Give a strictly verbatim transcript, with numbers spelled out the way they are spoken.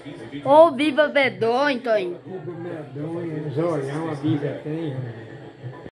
Ô, Biba medonho, Toinho. Tudo medonho, zoião a Bíblia tem.